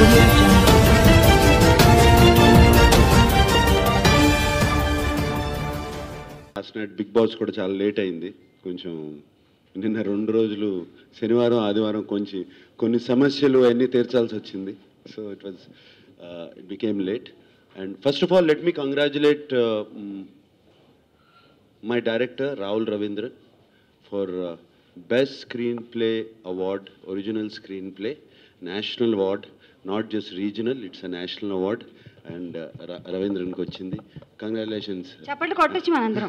Audio Jungle. Last night big boss కూడా చాలా late అయింది. కొంచెం నిన్న 2 రోజులు శనివారం ఆదివారం కొన్ని సమస్యలు అన్నీ తీర్చాల్సి వచ్చింది. So it became late. And first of all let me congratulate my director Rahul Ravindran for best screenplay award, original screenplay, national award, not just regional, it's a national award. And Ravindran ko vachindi. Congratulations. Chapallu kottchu manandram.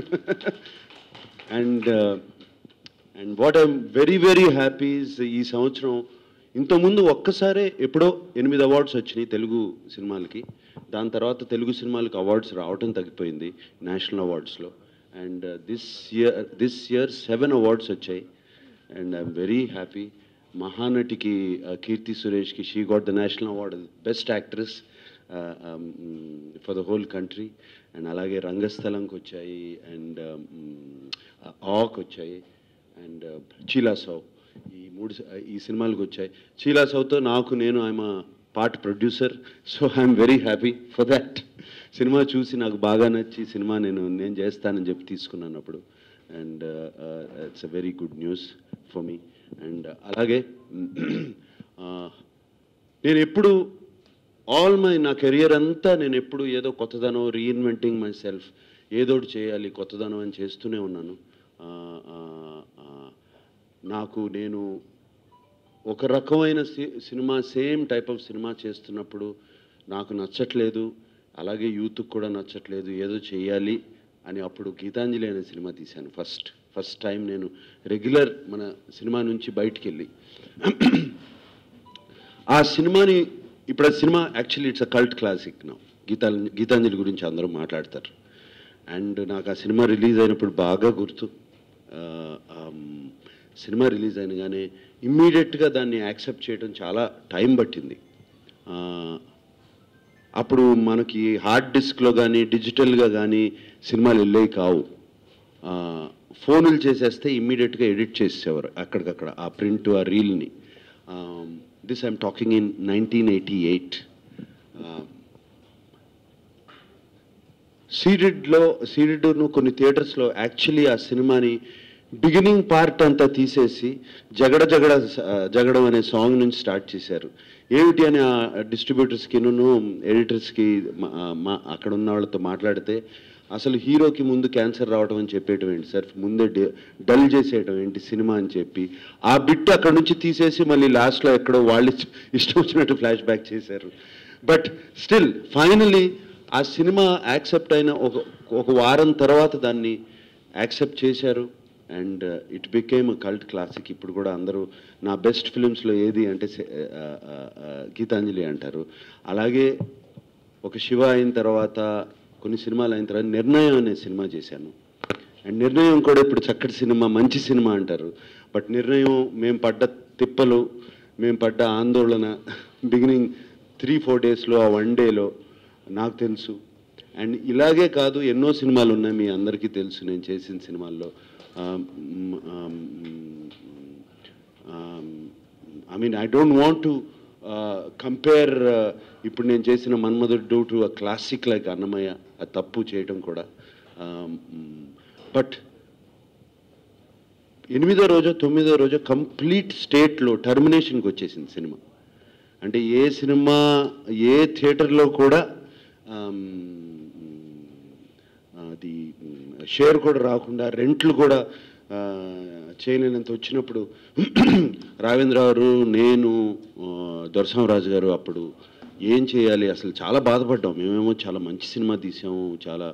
And what I'm very very happy is ee samvatsram ఇంత ముందు ఒక్కసారే ఎప్పుడో 8 awards వచ్చినాయి తెలుగు సినిమాలకి. దాని తర్వాత తెలుగు సినిమాలకు awards రావటం తగ్గిపోయింది నేషనల్ అవార్డ్స్లో. And this year 7 awards వచ్చాయి. And I'm very happy. Mahanatiki Kirti Sureshki, she got the national award as best actress for the whole country. And alage Rangasthalamki వచ్చాయి, and Aak వచ్చాయి, and Chila Saw ఈ సినిమాలకు వచ్చాయి. చీలా సౌతో నేను I'm part producer, so I'm very happy for that. Cinema చూసి నాకు బాగా నచ్చి సినిమా నేను చేస్తానని చెప్పి తీసుకున్నాను అప్పుడు. And it's a very good news for me. అండ్ అలాగే నేను ఎప్పుడు నా కెరియర్ అంతా నేను ఎప్పుడు ఏదో కొత్తదనం, రీఇన్వెంటింగ్ మై సెల్ఫ్, ఏదోటి చేయాలి కొత్తదనం అని చేస్తూనే ఉన్నాను. నేను ఒక రకమైన cinema, same type of cinema చేస్తున్నప్పుడు నాకు నచ్చట్లేదు, అలాగే యూత్కి కూడా నచ్చట్లేదు, ఏదో చేయాలి అని అప్పుడు గీతాంజలి అనే సినిమా తీశాను. ఫస్ట్ టైం నేను రెగ్యులర్ మన సినిమా నుంచి బయటికి వెళ్ళి ఆ సినిమాని, ఇప్పుడు ఆ cinema actually it's a cult classic నా. గీతాంజలి గురించి అందరూ మాట్లాడతారు. అండ్ నాకు ఆ సినిమా రిలీజ్ అయినప్పుడు బాగా గుర్తు. సినిమా రిలీజ్ అయినగానే ఇమ్మీడియట్గా దాన్ని యాక్సెప్ట్ చేయడం చాలా టైం పట్టింది. అప్పుడు మనకి హార్డ్ డిస్క్లో కానీ డిజిటల్గా కానీ సినిమాలు వెళ్ళేవి కావు. ఫోనులు చేసేస్తే ఇమ్మీడియట్గా ఎడిట్ చేసేవారు అక్కడికక్కడ ఆ ప్రింట్, ఆ రీల్ని. This I'm talking in 1988. సీడెడ్ను కొన్ని థియేటర్స్లో యాక్చువల్లీ ఆ సినిమాని బిగినింగ్ పార్ట్ అంతా తీసేసి జగడం అనే సాంగ్ నుంచి స్టార్ట్ చేశారు. ఏమిటి అని ఆ డిస్ట్రిబ్యూటర్స్కి ఎడిటర్స్కి అక్కడ ఉన్న వాళ్ళతో మాట్లాడితే, అసలు హీరోకి ముందు క్యాన్సర్ రావడం అని చెప్పేయటం ఏంటి సార్, ముందే డల్ చేసేయటం ఏంటి సినిమా అని చెప్పి ఆ బిట్ అక్కడ నుంచి తీసేసి మళ్ళీ లాస్ట్లో ఎక్కడో వాళ్ళు ఇష్టం వచ్చినట్టు ఫ్లాష్ బ్యాక్ చేశారు. బట్ స్టిల్ ఫైనలీ ఆ సినిమా యాక్సెప్ట్ అయిన ఒక వారం తర్వాత దాన్ని యాక్సెప్ట్ చేశారు. And it became a cult classic. ఇప్పుడు కూడా అందరూ నా బెస్ట్ ఫిలిమ్స్లో ఏది అంటే గీతాంజలి అంటారు. అలాగే ఒక శివ అయిన తర్వాత, కొన్ని సినిమాలు అయిన తర్వాత నిర్ణయం అనే సినిమా చేశాను. అండ్ నిర్ణయం కూడా ఇప్పుడు చక్కటి సినిమా, మంచి సినిమా అంటారు. బట్ నిర్ణయం మేము పడ్డ తిప్పలు, మేము పడ్డ ఆందోళన బిగినింగ్ 3-4 డేస్లో, ఆ 1 డేలో నాకు తెలుసు. అండ్ ఇలాగే కాదు, ఎన్నో సినిమాలు ఉన్నాయి, మీ అందరికీ తెలుసు నేను చేసిన సినిమాల్లో. I mean, I don't want to compare ఇప్పుడు నేను చేసిన Manmadhudu to a classic like Annamayya. అది తప్పు చేయటం కూడా. బట్ 8వ రోజు 9వ రోజు కంప్లీట్ స్టేట్లో టర్మినేషన్కి వచ్చేసింది సినిమా. అంటే ఏ సినిమా ఏ థియేటర్లో కూడా అది షేర్ కూడా రాకుండా, రెంట్లు కూడా చేయలేనంత వచ్చినప్పుడు రావేంద్ర గారు, నేను, దొరసామరాజు గారు అప్పుడు ఏం చేయాలి అసలు చాలా బాధపడ్డాం. మేమేమో చాలా మంచి సినిమా తీసాము, చాలా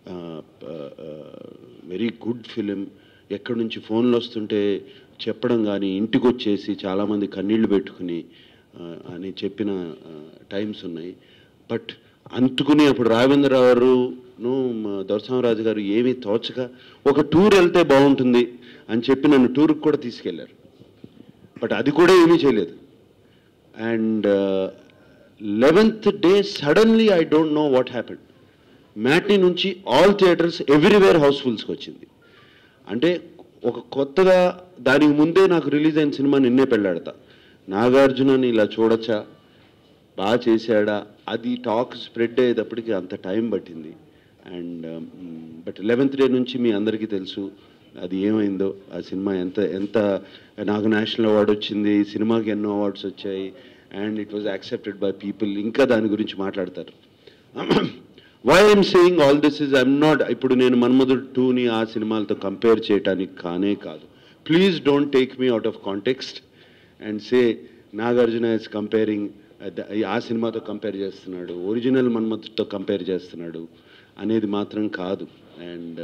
వెరీ గుడ్ ఫిలిం. ఎక్కడి నుంచి ఫోన్లు వస్తుంటే చెప్పడం కానీ, ఇంటికి వచ్చేసి చాలామంది కన్నీళ్లు పెట్టుకుని అని చెప్పిన టైమ్స్ ఉన్నాయి. బట్ అందుకుని అప్పుడు రావేంద్ర గారును దొరసామరాజు గారు ఏమీ తోచక ఒక టూర్ వెళ్తే బాగుంటుంది అని చెప్పి నన్ను టూర్కి కూడా తీసుకెళ్లారు. బట్ అది కూడా ఏమీ చేయలేదు. And 11th day suddenly I don't know what happened, matinee నుంచి ఆల్ థియేటర్స్ ఎవ్రీవేర్ హౌస్ఫుల్స్కి వచ్చింది. అంటే ఒక కొత్తగా, దానికి ముందే నాకు రిలీజ్ అయిన సినిమా నిన్నే పెళ్ళాడతా, నాగార్జునని ఇలా చూడొచ్చా, బాగా చేశాడా అది టాక్ స్ప్రెడ్ అయ్యేటప్పటికి అంత టైం పట్టింది. అండ్ బట్ 11th డే నుంచి మీ అందరికీ తెలుసు అది ఏమైందో. ఆ సినిమా ఎంత ఎంత నాకు నేషనల్ అవార్డు వచ్చింది, సినిమాకి ఎన్నో అవార్డ్స్ వచ్చాయి, and it was accepted by people. ఇంకా దాని గురించి మాట్లాడతారు. Why I'm saying all this is I'm not, ఇప్పుడు నేను మన్మధుడు 2ని ఆ సినిమాలతో కంపేర్ చేయడానికి కాదు. Please don't take me out of context and say Nagarjuna is comparing, ఆ సినిమాతో కంపేర్ చేస్తున్నాడు, ఒరిజినల్ మన్మధుడితో కంపేర్ చేస్తున్నాడు అనేది మాత్రం కాదు. అండ్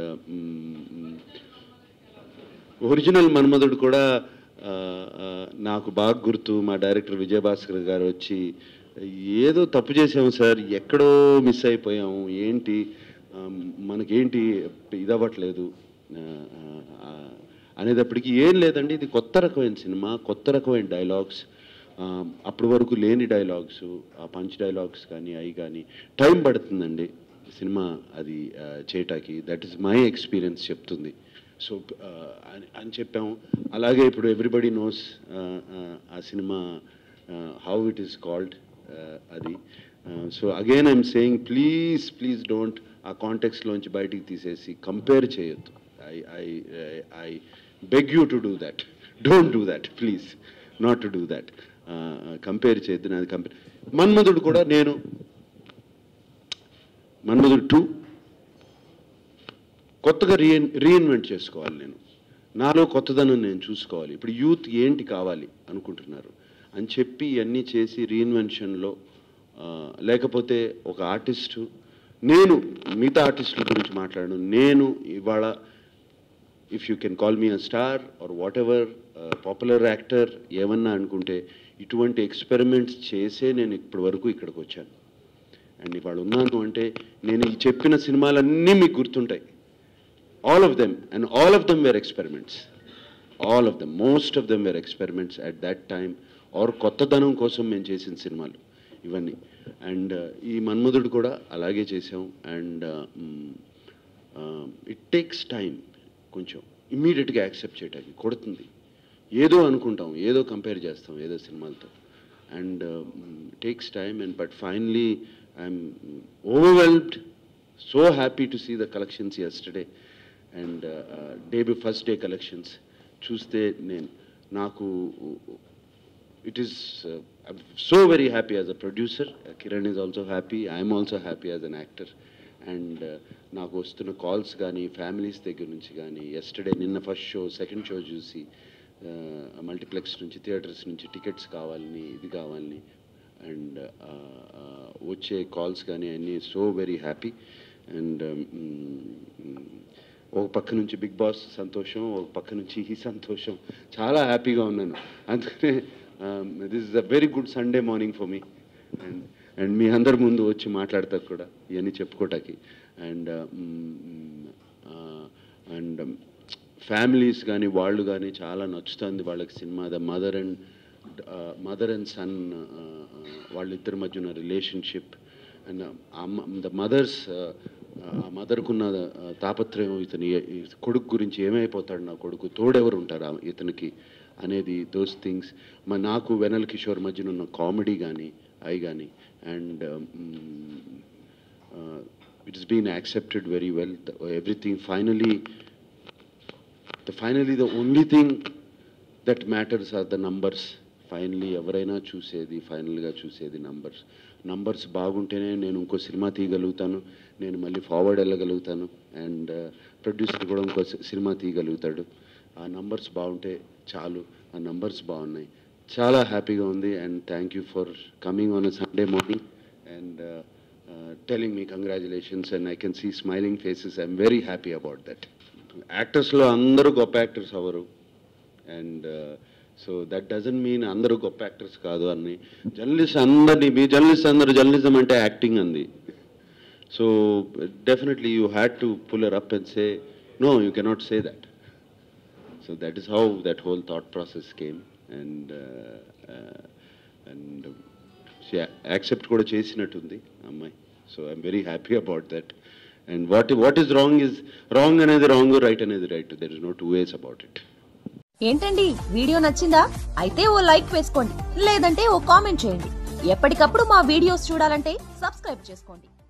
ఒరిజినల్ మన్మధుడు కూడా నాకు బాగా గుర్తు, మా డైరెక్టర్ విజయభాస్కర్ గారు వచ్చి ఏదో తప్పు చేసాము సార్, ఎక్కడో మిస్ అయిపోయాము, ఏంటి మనకేంటి ఇదవ్వట్లేదు అనేటప్పటికీ ఏం లేదండి, ఇది కొత్త రకమైన సినిమా, కొత్త రకమైన డైలాగ్స్, అప్పటి వరకు లేని డైలాగ్స్, ఆ పంచ్ డైలాగ్స్ కానీ అవి కానీ టైం పడుతుందండి సినిమా అది చేయటానికి. దట్ ఈస్ మై ఎక్స్పీరియన్స్ చెప్తుంది. సో అని చెప్పాము. అలాగే ఇప్పుడు ఎవ్రీబడి నోస్ ఆ cinema how it is called అది. So again I'm saying please don't ఆ కాంటెక్స్లోంచి బయటికి తీసేసి కంపేర్ చేయొద్దు. I beg you to do that. Don't do that please, not to do that. Compare చేయొద్దు. నాది కంపేర్. మన్మధుడు కూడా నేను మన్మధుడు 2 కొత్తగా రీఇన్వెంట్ చేసుకోవాలి. నేను నాలో కొత్తదనం నేను చూసుకోవాలి. ఇప్పుడు యూత్ ఏంటి కావాలి అనుకుంటున్నారు అని చెప్పి ఇవన్నీ చేసి రీఇన్వెన్షన్లో, లేకపోతే ఒక ఆర్టిస్టు, నేను మిగతా ఆర్టిస్టుల గురించి మాట్లాడను, నేను ఇవాళ if you can call me a star or whatever popular actor ఏమన్నా అనుకుంటే, ఇటువంటి ఎక్స్పెరిమెంట్స్ చేసే నేను ఇప్పటి వరకు ఇక్కడికి వచ్చాను. అండ్ ఇవాళ ఉన్నాను అంటే నేను ఈ చెప్పిన సినిమాలన్నీ మీకు గుర్తుంటాయి. All of them, and all of them were experiments. All of them, most of them were experiments at that time. Or కొత్తదనం కోసం మేము చేసిన సినిమాలు ఇవన్నీ. అండ్ ఈ మన్మధుడు కూడా అలాగే చేసాం. అండ్ ఇట్ టేక్స్ టైం కొంచెం ఇమ్మీడియట్గా యాక్సెప్ట్ చేయడానికి. కొడుతుంది, ఏదో అనుకుంటాం, ఏదో కంపేర్ చేస్తాం ఏదో సినిమాలతో. And takes time. And but finally I'm overwhelmed, so happy to see the collections yesterday. And first day collections చూస్తే నాకు it is so very happy as a producer. Kiran is also happy, I'm also happy as an actor. And నాకు వస్తున్న calls కానీ families దగ్గర నుంచి కానీ, నిన్న first show second show చూసి మల్టీప్లెక్స్ నుంచి థియేటర్స్ నుంచి టికెట్స్ కావాలని ఇది కావాలని అండ్ వచ్చే కాల్స్ కానీ అన్నీ సో వెరీ హ్యాపీ. అండ్ ఒక పక్క నుంచి బిగ్ బాస్ సంతోషం, ఒక పక్క నుంచి ఈ సంతోషం, చాలా హ్యాపీగా ఉన్నాను. అందుకనే this is a very good Sunday morning for me. And మీ అందరి ముందు వచ్చి మాట్లాడతా కూడా ఇవన్నీ చెప్పుకోవటానికి. అండ్ అండ్ ఫ్యామిలీస్ కానీ వాళ్ళు కానీ చాలా నచ్చుతుంది వాళ్ళకి cinema. The mother and son వాళ్ళిద్దరి మధ్య ఉన్న రిలేషన్షిప్. అండ్ ద మదర్కున్న తాపత్రయం, ఇతని కొడుకు గురించి ఏమైపోతాడు, నా కొడుకు తోడెవరు ఉంటారు ఇతనికి అనేది, దోస్ థింగ్స్. నాకు వెనల్ కిషోర్ మధ్యన ఉన్న కామెడీ కానీ అవి కానీ. And it's been accepted very well. Everything finally the only thing that matters are the numbers. Finally ఎవరైనా ఫైనల్గా చూసేది నంబర్స్ బాగుంటేనే నేను ఇంకో సినిమా తీయగలుగుతాను, నేను మళ్ళీ ఫార్వర్డ్ వెళ్ళగలుగుతాను. అండ్ ప్రొడ్యూసర్ కూడా ఇంకో సినిమా తీయగలుగుతాడు. ఆ నంబర్స్ బాగుంటే చాలు. ఆ నంబర్స్ బాగున్నాయి, చాలా హ్యాపీగా ఉంది. And thank you for coming on a Sunday morning and telling me congratulations. And I can see smiling faces. I'm very happy about that. యాక్టర్స్లో అందరూ గొప్ప యాక్టర్స్ అవ్వరు. And so that doesn't mean అందరూ గొప్ప యాక్టర్స్ కాదు అని. Journalist అందరినీ, మీ జర్నలిస్ట్ అందరూ జర్నలిజం అంటే యాక్టింగ్ అంది. So definitely you had to pull her up and say, no, you cannot say that. So that is how that whole thought process came. And she accept కూడా చేసినట్టుంది అమ్మాయి. So I'm very happy about that. And what is wrong అనేది wrong, right అనేది right. There is no two ways about it. ఏంటండి video నచ్చిందా? అయితే ఓ like వేసుకోండి, లేదంటే ఓ comment చేయండి. ఎప్పటికప్పుడు మా వీడియోస్ చూడాలంటే సబ్స్క్రైబ్ చేసుకోండి.